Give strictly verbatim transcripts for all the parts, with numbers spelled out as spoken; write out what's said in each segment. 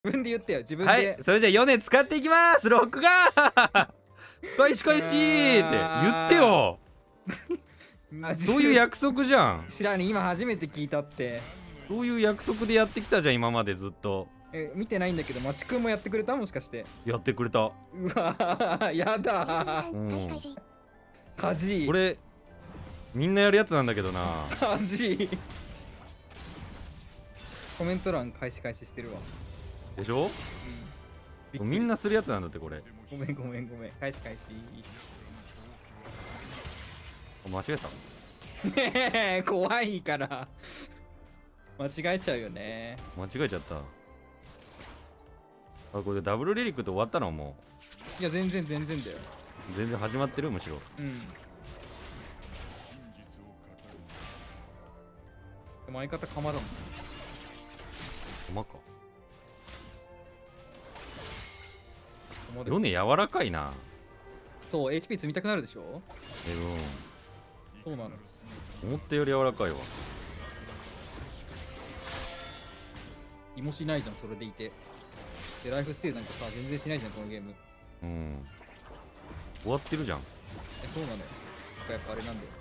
自分で言ってよ、自分で。 はい、それじゃあヨネ使っていきます。ロックが恋し恋しーって言ってよ。そういう約束じゃん。 知らん、今初めて聞いたって。 そういう約束でやってきたじゃん、今までずっと。 え、見てないんだけど、まちくんもやってくれた？もしかして。 やってくれた。うわー、やだー。 うん。 カジこれみんなやるやつなんだけどな。 カジコメント欄開始開始してるわ。 でしょ、うん、みんなするやつなんだってこれ。 ごめんごめんごめん、開始開始。 間違えた。 ねえ、怖いから間違えちゃうよね。 間違えちゃった。あ、これダブルリリックって終わったの？もういや全然全然だよ。 全然始まってる。むしろうん。でも相方鎌だもん。 駒か。 ヨネ柔らかいな。 そう、エイチピー 積みたくなるでしょ。 え、 うん、そうなの。 思ったより柔らかいわ。 胃もしないじゃん、それでいて。で、ライフステージなんかさ、全然しないじゃん、このゲーム。 うん。終わってるじゃん。 え、そうなのよ。やっぱあれなんだよ。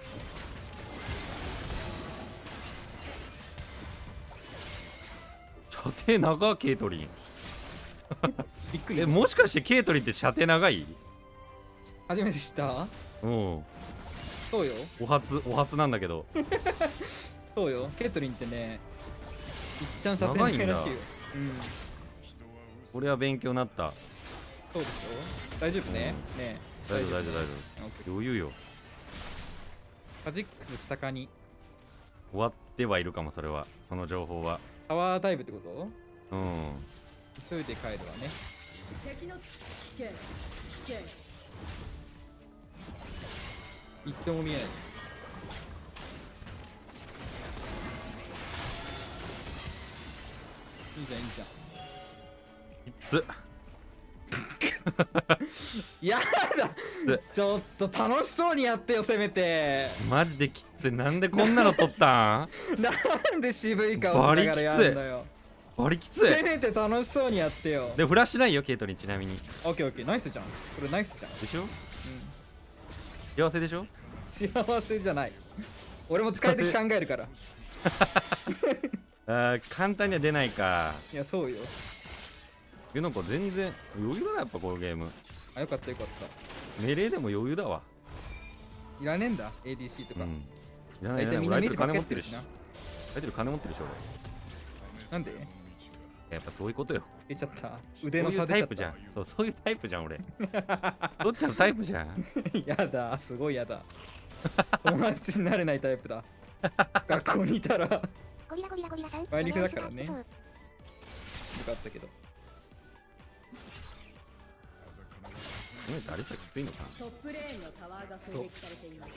射程長、ケイトリン。 びっくり。 え、もしかしてケイトリンって射程長い？ 初めて知った？ うん。 そうよ。 お初、お初なんだけど。 そうよ。ケイトリンってね、いっちゃん射程長いらしいよ。うん。 これは勉強になった。 そうでしょ。大丈夫ね。うん、ね大丈夫大丈夫大丈夫。余裕よ。 カジックス下かに。 終わってはいるかも、それは。その情報は。 パワーダイブってこと？ うん。 急いで帰るわね。一点も見えない。いいじゃんいいじゃん。 きつやだちょっと楽しそうにやってよ、せめて。 マジできつい。なんでこんなの撮ったん？ なんで渋い顔しながらやるんだよ。 バリきつい。 せめて楽しそうにやってよ。 でフラッシュないよ、ケイトに。ちなみに。 オッケーオッケー、ナイスじゃん。これナイスじゃん。 でしょ？うん。幸せでしょ？ 幸せじゃない。俺も使い時考えるから。 あ、簡単には出ないか。 いや、そうよ。 いや、なんか全然余裕だな、やっぱこのゲーム。 あ、よかったよかった。 命令でも余裕だわ。 いらねえんだ エーディーシー とか。うん、いらないいらない。みんなメジ金持ってるし。相手の金持ってるでしょ俺。なんで？ やっぱそういうことよ。 出ちゃった。腕の差出ちゃった。 そういうタイプじゃん。そう、そういうタイプじゃん俺。どっちのタイプじゃん。 やだ、すごいやだ。友達になれないタイプだ。学校にいたら梅肉だからね。よかったけど。 あれさ、きついのかな。 トップレーンのタワーが攻撃されています。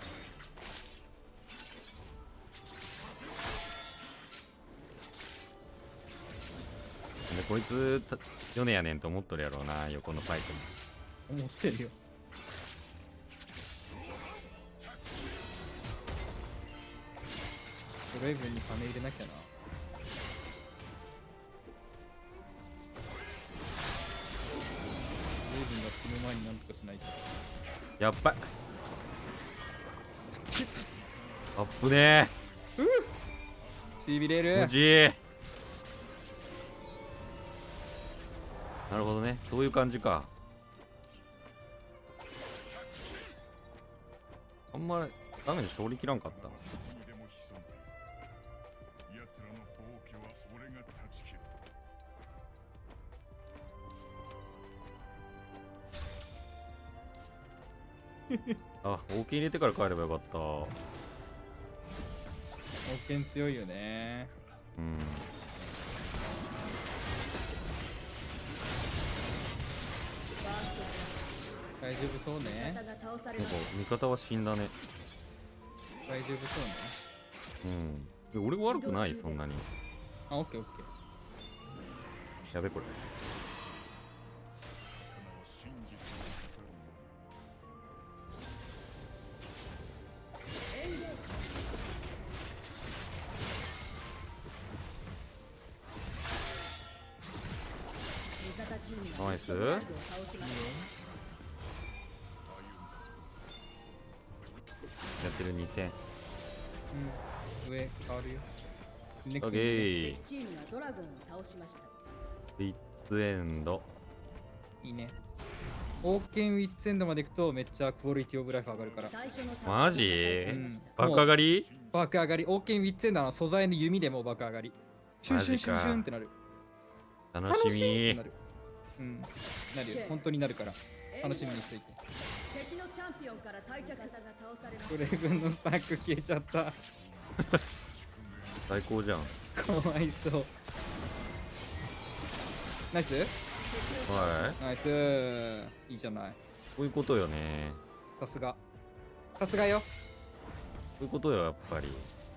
でこいつヨネやねんと思っとるやろうな、横のファイトも思ってるよ。ドライブに金入れなきゃな。レイブンが死ぬ前になんとかしないと。 やっばい。アップねー。 うしびれる。 気持ちいい。なるほどね、そういう感じか。あんまりダメージ勝利きらんかった。あ、大きい入れてから帰ればよかった。 王権強いよね。 うん。 大丈夫そうね。 なんか味方は死んだね。 大丈夫そうね。うん。俺悪くないそんなに。 あ、オッケーオッケー。やべこれ。 ナイス。 倒しました。 やってるにせん。 うん上変わるよ。ネオッケー。 敵チームがドラゴンを倒しました。 ウィッツエンド。 いいね。オーケンウィッツエンドまで行くとめっちゃクオリティオブライフ上がるから。 マジ、 うん、 爆上がり。 爆上がり。オーケンウィッツエンドの素材の弓でも爆上がり。シュンシュンシュンシュンってなる。 楽しみ。 なる。うん。なるよ。本当になるから。楽しみにしていて。 敵のチャンピオンから退却が倒されました。 ブレイブンのスタック消えちゃった。 最高じゃん。 かわいそう。ナイス。 はい。 ナイス。いいじゃない。 こういうことよね。 さすが。さすがよ。 そういうことよ、やっぱり。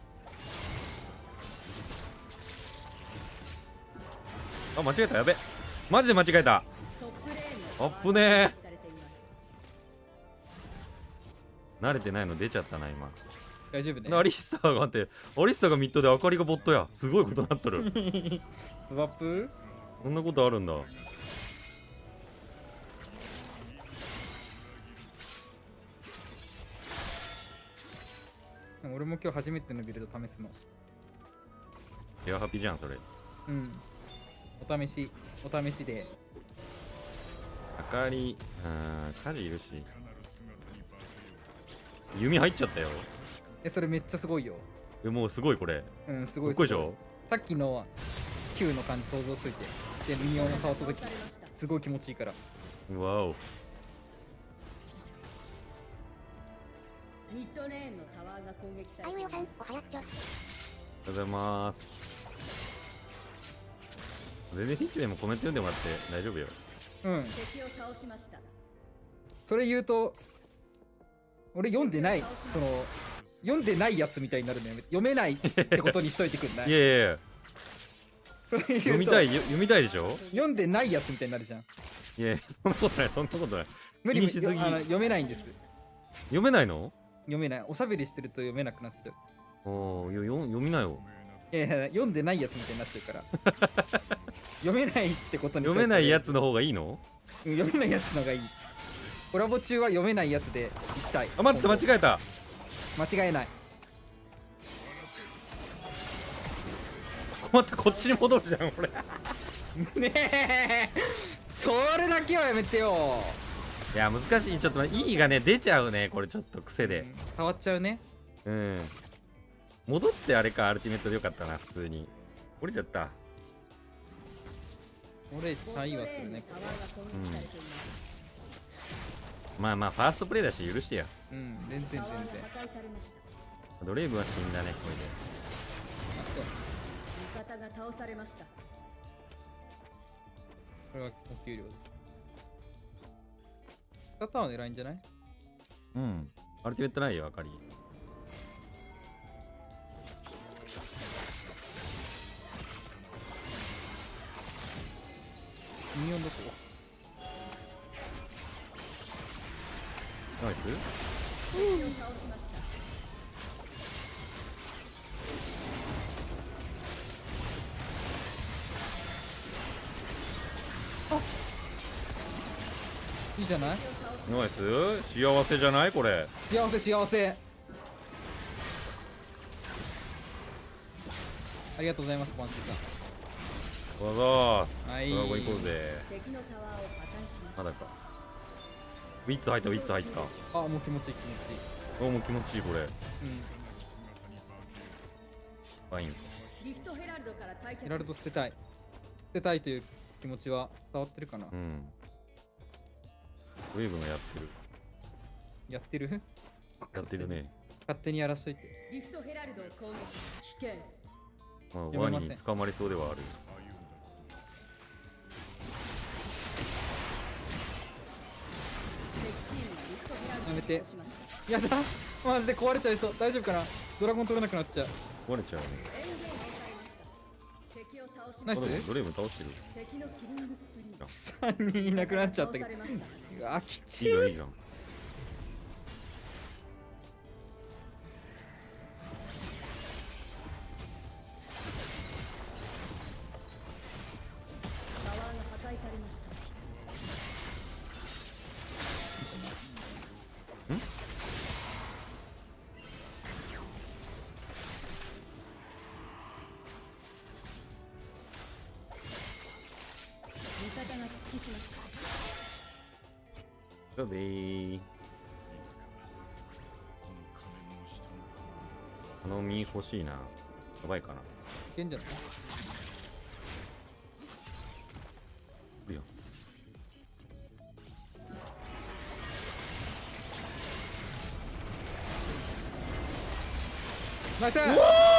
あ、間違えた。やべ。マジで間違えた。あっぶねー。慣れてないの出ちゃったな、今。 大丈夫ね。 アリスターが待って、アリスターがミッドで明かりがボットや。すごいことになっとる。 スワップそんなことあるんだ。 俺も今日初めてのビルド試すの。 エアハピじゃん、それ。 うん。お試し、お試しで。 明かり、うん、火事いるし。弓入っちゃったよ。 え、それめっちゃすごいよ。 え、もうすごいこれ。 うん、すごいすごいでしょ。 さっきの Q の感じ想像しといて。で、ミニオンを触った時、すごい気持ちいいから。 わお。 ミッドレーンのタワーが攻撃されています。 あいうよさん、おはやっちょ。 おはようございます。全然ヒッチでもコメント読んでもらって大丈夫よ。 うん。 敵を倒しました。 それ言うと、俺読んでない、その、読んでないやつみたいになるのやめて、読めないってことにしといてくんない。 いやいやいや。 それ言うと読みたい、よ読みたいでしょ。 読んでないやつみたいになるじゃん。 いやいや、そんなことない、そんなことない。 無理無気にしすぎ理あの読めないんです。 読めないの？ 読めない。おしゃべりしてると読めなくなっちゃう。 おお、よよ読みなよ。 いやいや、読んでないやつみたいになっちゃうから。読めないってことにしといて。 読めないやつの方がいいの？ うん、読めないやつのがいい。コラボ中は読めないやつで行きたい。 あ、待って、間違えた。 間違えない。 困った、こっちに戻るじゃん、俺。 ねえ、それだけはやめてよ。 いや、難しい。ちょっと待って、意がね、出ちゃうね。これちょっと癖で。 うん、触っちゃうね。 うん。戻ってあれか、アルティメットでよかったな、普通に。折れちゃった。 俺、サイはするね。 うん、まあまあ、ファーストプレイだし、許してや。 うん、全然全然。 ドレイブは死んだね、これで。 味方が倒されました。 これはお給料です。スターは狙いんじゃない？ うん。アルティメットないよ、あかり。 ミニオンどこ？ ナイス。 敵を倒しました。 いいじゃない？ ナイス。幸せじゃないこれ。 幸せ幸せ。ありがとうございます、バンシーさん。 わざーす。 はい。 ドラゴン行こうぜ。 敵のタワーを破壊しました。 まだか。ウィッツ入った、ウィッツ入った。 あ、もう気持ちいい気持ちいい。 お、もう気持ちいいこれ。 うん。 ファイン。 リフトヘラルドから退却。 ヘラルド捨てたい。捨てたいという気持ちは伝わってるかな？ うん。ウェーブがやってる。 やってる？ やってるね。 勝手にやらしといて。 リフトヘラルドを攻撃。危険。 まあ、ワニに捕まりそうではある。 やめて。やだ、マジで壊れちゃいそう。大丈夫かな？ドラゴン取れなくなっちゃう。 壊れちゃうね。 ナイス。 ドレーム倒してる。 さんにんいなくなっちゃったけど。うわ、きちい。 いいじゃん、いいじゃん。 揮しました。 そうでー。この実欲しいな。やばいかな。 いけんじゃない？ いいよ。 ナイス。 敵を倒しました。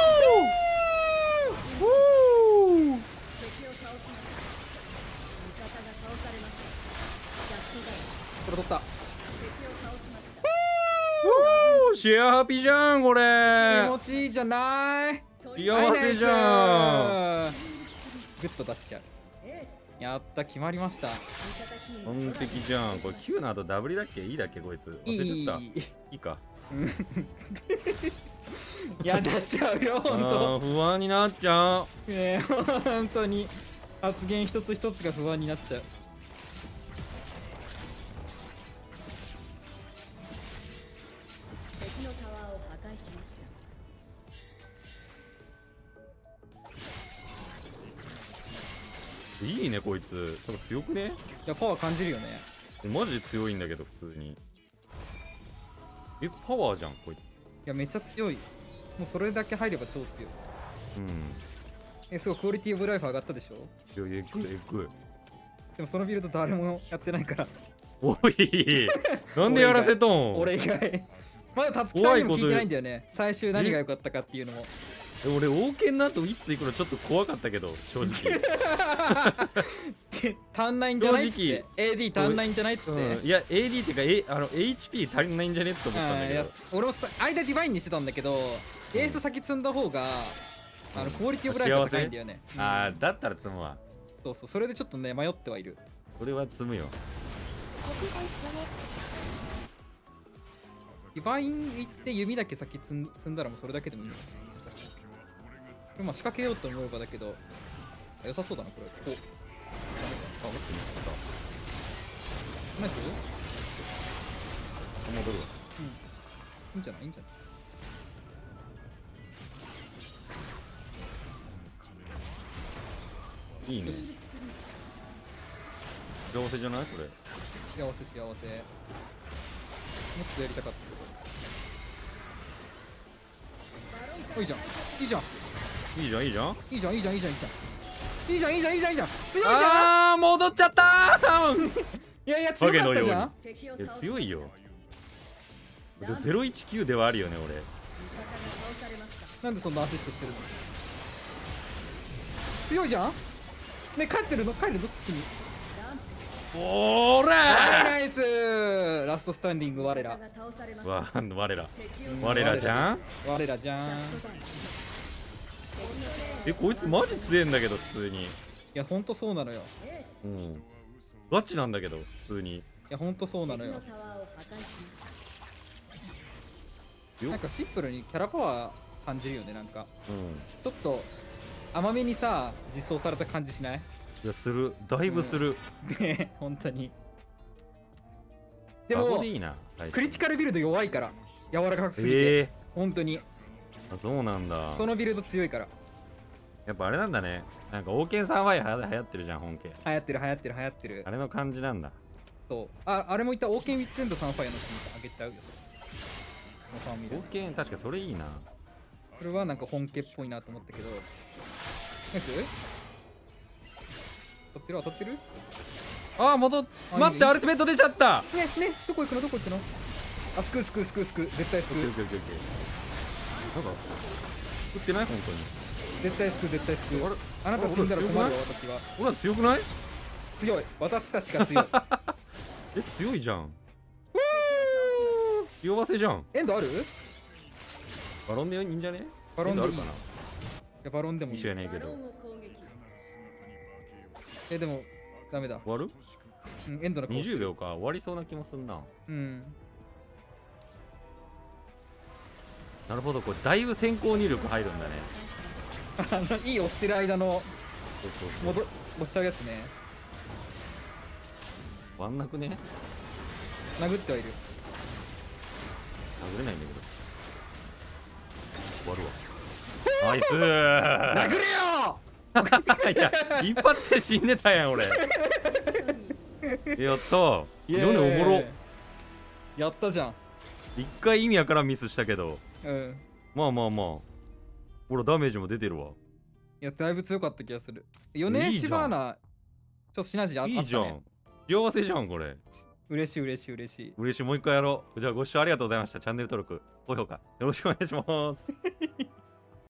味方が倒されました。ジャストダウン。 これ取った。 敵を倒しました。 おー、シェアハピじゃんこれ。 気持ちいいじゃない。 幸せじゃん。 グッと出しちゃう。 エーやった、決まりました。 ス味方チーム完璧じゃん。これ Q の後ダブリだっけ？ E だっけこいつ。忘いれてた。 い。 いいか。 いや、なっちゃうよ、ほんあと。 ー不安になっちゃう。 ねえ、ほんとに。発言一つ一つが不安になっちゃう。 敵のタワーを破壊しました。 いいねこいつ。なんか強くね？ いや、パワー感じるよね。 マジで強いんだけど普通に。え、パワーじゃんこいつ。 いや、めっちゃ強い。もうそれだけ入れば超強い。 うん。 え、すごいクオリティオブライフ上がったでしょ。 いや、えぐいえぐい。 でもそのビルド誰もやってないから。 おいなんでやらせとん？ 俺以外。まだたつきさんにも聞いてないんだよね。最終何が良かったかっていうのも。 え俺王権の後いつ行くのちょっと怖かったけど正直。 で足んないんじゃないっつって。 正直エーディー 足んないんじゃないっつって。 うん、いや エーディー っていうか、A、あの エイチピー 足りないんじゃねって思ったんだあーいやけど。 俺もさ間ディバインにしてたんだけど、エース先積んだ方があのクオリティオブライフが高いんだよね。うんああだったら積むわ。 そうそう、それでちょっとね迷ってはいる。 それは積むよ。 ディバイン行って弓だけ先積ん積んだらもうそれだけでもいいの。でもまあ仕掛けようと思えばだけど良さそうだなこれ。こう。 あ、待ってね。 ナイス？ あ、戻るわ。 いいんじゃないいいんじゃないいいね。 よし。 幸せじゃないそれ。 幸せ幸せ。もっとやりたかったけど。いいじゃんいいじゃんいいじゃんいいじゃん。 いいじゃんいいじゃんいいじゃんいいじゃんいいじゃんいいじゃんいいじゃんいいじゃん強いじゃん。 ああ戻っちゃったー。 いやいや強かったじゃん。 敵をいや倒し強いよ。ゼロいちきゅうではあるよね俺。 味方が倒されました。 なんでそんなアシストしてるの。強いじゃんね。帰ってるの帰るのそっちに。 ランプおーはいらナイスラストスタンディング我ら味方が倒されましー。 た。 わ我ら敵を我らじゃん。 我らじゃん。いジャストダウン。敵のレーンえこいつマジ強えんだけど普通に。 やほんとそうなのよ。 エースうんガチなんだけど普通に。 いやほんとそうなのよ敵の。タワーを破壊しました。 よなんかシンプルにキャラパワー感じるよね。なんかうんちょっと甘めにさ実装された感じしない？ いやするだいぶする。 ね本当に。でバゴもでいいな。 クリティカルビルド弱いから柔らかすぎて、 ええ本当にー、あそうなんだ。 そのビルド強いから。 やっぱあれなんだね。なんか王権さんはや流行ってるじゃん本家。 流行ってる流行ってる流行ってるあ。れの感じなんだ。 そうああれも言ったオーケンウィッツエンドサンファイアのシーンあげちゃうよ。このファン見る王権確かそれいいな。 これはなんか本家っぽいなと思ったけど。ナイス当たってる当たってる。 ああ戻っあ待っていいアルティメット出ちゃった。 ねねどこ行くのどこ行くの。あすくうすくうすくうすくう絶対すくうオッケーオッケーオッケーオッケー。なんか打ってない本当に。 絶対すくう絶対すくう。 あれあなた死んだら困るわ私は。 俺ら強くない？ 強い私たちが強い。 え強いじゃん。弱せじゃん。 エンドある？ バロンでいいんじゃね？ バロンでいい。いエンドあるかやバロンでもいいな。一緒。やないけどバロンを攻撃。 えでもダメだ。 終わる？ うんエンドの顔にじゅうびょうか終わりそうな気もすんな。 うん。 なるほどこれだいぶ先行入力入るんだね。 あのいい押してる間のそうそうそう。 戻押しちゃうやつね。 終わんなくね？ 殴ってはいる。 殴れないんだけど。終わるわ。ナイスー。 殴れよいや一発で死んでたやん俺。 一人やったイエーイヨネおもろ。 やったじゃん。 一回意味わからんミスしたけど、 うん。 まあまあまあほらダメージも出てるわ。 いや、だいぶ強かった気がする。ヨネシバーナ、ちょっとシナジーあったね。 いいじゃん。幸せじゃんこれ。 嬉しい嬉しい嬉しい。 嬉しい。もう一回やろう。じゃあご視聴ありがとうございました。チャンネル登録高評価よろしくお願いします。